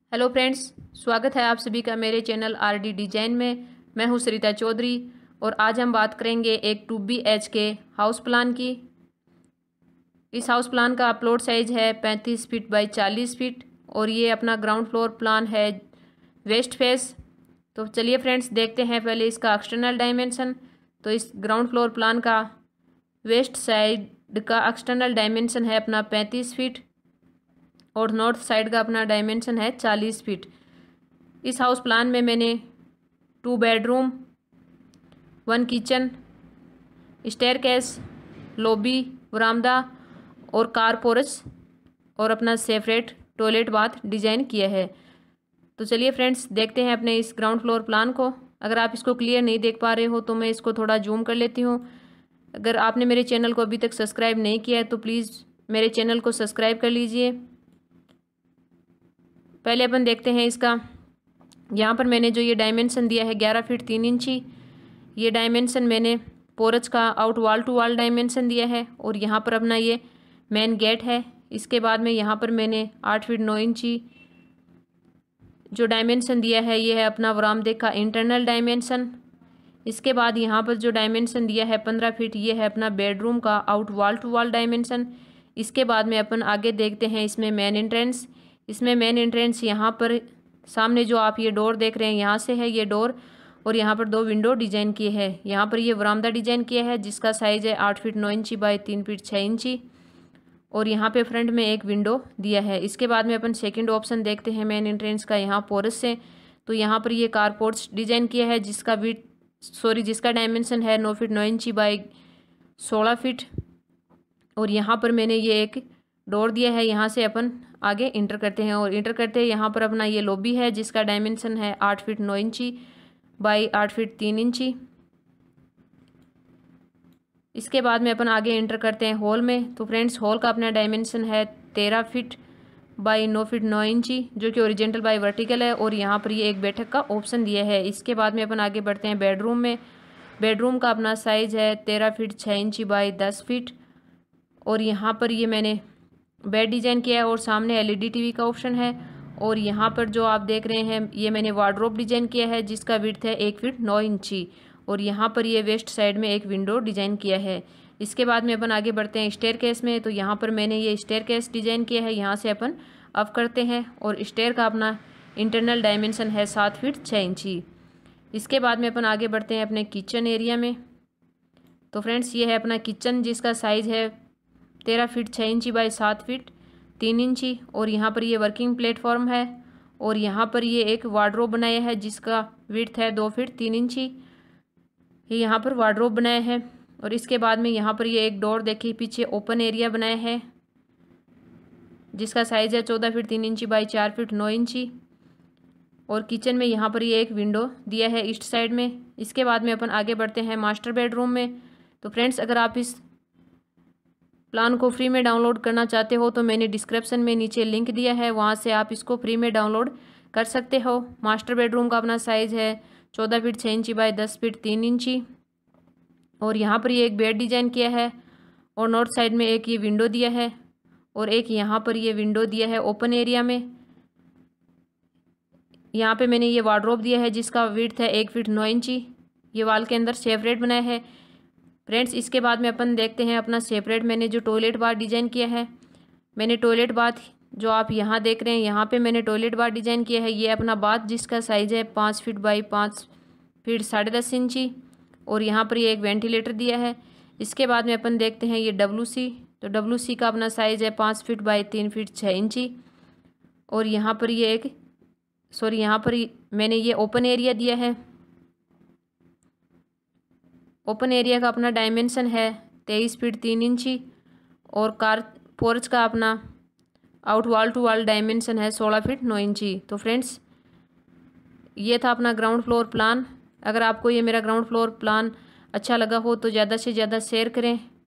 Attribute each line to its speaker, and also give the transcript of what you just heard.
Speaker 1: Hello friends, स्वागत है आप सभी का मेरे चैनल आरडी डिजाइन में। मैं हूं सरिता चौधरी और आज हम बात करेंगे एक 2BHK हाउस प्लान की। इस हाउस प्लान का प्लॉट साइज है 35 फीट बाई 40 फीट और ये अपना ग्राउंड फ्लोर प्लान है वेस्ट फेस। तो चलिए फ्रेंड्स, देखते हैं पहले इसका एक्सटर्नल डायमेंशन। तो इस ग्राउंड फ्लोर प्लान का वेस्ट साइड का एक्सटर्नल डायमेंशन है अपना 35 फीट और नॉर्थ साइड का अपना डायमेंशन है 40 फीट। इस हाउस प्लान में मैंने 2 बेडरूम, 1 किचन, स्टेयरकेस, लॉबी, बरामदा और कार पोर्च और अपना सेपरेट टॉयलेट बाथ डिज़ाइन किया है। तो चलिए फ्रेंड्स, देखते हैं अपने इस ग्राउंड फ्लोर प्लान को। अगर आप इसको क्लियर नहीं देख पा रहे हो तो मैं इसको थोड़ा जूम कर लेती हूँ। अगर आपने मेरे चैनल को अभी तक सब्सक्राइब नहीं किया है तो प्लीज़ मेरे चैनल को सब्सक्राइब कर लीजिए। पहले अपन देखते हैं इसका, यहाँ पर मैंने जो ये डायमेंशन दिया है 11 फीट 3 इंची, ये डायमेंशन मैंने पोर्च का out wall to wall dimension दिया है। और यहाँ पर अपना ये मेन गेट है। इसके बाद में यहाँ पर मैंने 8 फीट 9 इंची जो डायमेंशन दिया है ये है अपना बरामदे का इंटरनल डायमेंशन। इसके बाद यहाँ पर जो डायमेंशन दिया है 15 फीट, ये है अपना बेडरूम का out wall to wall dimension. इसके बाद में अपन आगे देखते हैं इसमें मेन एंट्रेंस। इसमें मेन एंट्रेंस यहाँ पर सामने जो आप ये डोर देख रहे हैं यहाँ से है ये डोर और यहाँ पर 2 विंडो डिजाइन किए हैं। यहाँ पर ये बरामदा डिजाइन किया है जिसका साइज है 8 फीट 9 इंची बाई 3 फीट 6 इंची और यहाँ पे फ्रंट में एक विंडो दिया है। इसके बाद में अपन सेकंड ऑप्शन देखते हैं मेन एंट्रेंस का यहाँ पोर्च से। तो यहाँ पर ये कार पोर्च डिजाइन किया है जिसका डायमेंशन है 9 फीट 9 इंची बाई 16 फीट और यहाँ पर मैंने ये एक डोर दिया है। यहाँ से अपन आगे इंटर करते हैं और इंटर करते हैं यहाँ पर अपना ये लॉबी है जिसका डायमेंशन है 8 फीट 9 इंची बाई 8 फीट 3 इंची। इसके बाद में अपन आगे इंटर करते हैं हॉल में। तो फ्रेंड्स, हॉल का अपना डायमेंशन है 13 फीट बाई 9 फीट 9 इंची जो कि ओरिजेंटल बाई वर्टिकल है और यहाँ पर ये एक बैठक का ऑप्शन दिया है। इसके बाद में अपन आगे बढ़ते हैं बेडरूम में। बेडरूम का अपना साइज है 13 फीट 6 इंची बाई 10 फीट और यहाँ पर ये मैंने बेड डिजाइन किया है और सामने LED टीवी का ऑप्शन है। और यहाँ पर जो आप देख रहे हैं ये मैंने वार्डरोब डिजाइन किया है जिसका विड्थ है 1 फीट 9 इंची और यहाँ पर ये वेस्ट साइड में एक विंडो डिजाइन किया है। इसके बाद में अपन आगे बढ़ते हैं स्टेयरकेस में। तो यहाँ पर मैंने ये स्टेयरकेस डिजाइन किया है। यहाँ से अपन अप करते हैं और स्टेयर का अपना इंटरनल डायमेंशन है 7 फीट 6 इंची। इसके बाद में अपन आगे बढ़ते हैं अपने किचन एरिया में। तो फ्रेंड्स, ये है अपना किचन जिसका साइज है 13 फीट 6 इंची बाई 7 फीट 3 इंची और यहाँ पर ये वर्किंग प्लेटफॉर्म है और यहाँ पर ये एक वार्डरोब बनाया है जिसका विड्थ है 2 फीट 3 इंची। ये यहाँ पर वार्डरोब बनाया है और इसके बाद में यहाँ पर ये एक डोर देखिए पीछे ओपन एरिया बनाया है जिसका साइज है 14 फीट 3 इंची बाई 4 फीट 9 इंची और किचन में यहाँ पर ये एक विंडो दिया है ईस्ट साइड में। इसके बाद में अपन आगे बढ़ते हैं मास्टर बेडरूम में। तो फ्रेंड्स, अगर आप इस प्लान को फ्री में डाउनलोड करना चाहते हो तो मैंने डिस्क्रिप्शन में नीचे लिंक दिया है, वहाँ से आप इसको फ्री में डाउनलोड कर सकते हो। मास्टर बेडरूम का अपना साइज़ है 14 फीट 6 इंची बाई 10 फीट 3 इंची और यहाँ पर ये एक बेड डिजाइन किया है और नॉर्थ साइड में एक ये विंडो दिया है और एक यहाँ पर ये विंडो दिया है ओपन एरिया में। यहाँ पे मैंने ये वार्डरोब दिया है जिसका विड्थ है 1 फीट 9 इंची। ये वॉल के अंदर सेपरेट बनाया है। फ्रेंड्स, इसके बाद में अपन देखते हैं अपना सेपरेट मैंने जो टॉयलेट बाथ डिज़ाइन किया है। मैंने टॉयलेट बाथ जो आप यहाँ देख रहे हैं यहाँ पे मैंने टॉयलेट बाथ डिज़ाइन किया है। ये अपना बाथ जिसका साइज़ है 5 फीट बाई 5 फीट 10.5 इंची और यहाँ पर ये एक वेंटिलेटर दिया है। इसके बाद में अपन देखते हैं ये WC। तो WC का अपना साइज़ है 5 फीट बाई 3 फीट 6 इंची और यहाँ पर ये यहाँ पर मैंने ये ओपन एरिया दिया है। ओपन एरिया का अपना डायमेंशन है 23 फीट 3 इंची और कार पोर्च का अपना out wall to wall dimension है 16 फीट 9 इंची। तो फ्रेंड्स, ये था अपना ग्राउंड फ्लोर प्लान। अगर आपको ये मेरा ग्राउंड फ्लोर प्लान अच्छा लगा हो तो ज़्यादा से ज़्यादा शेयर करें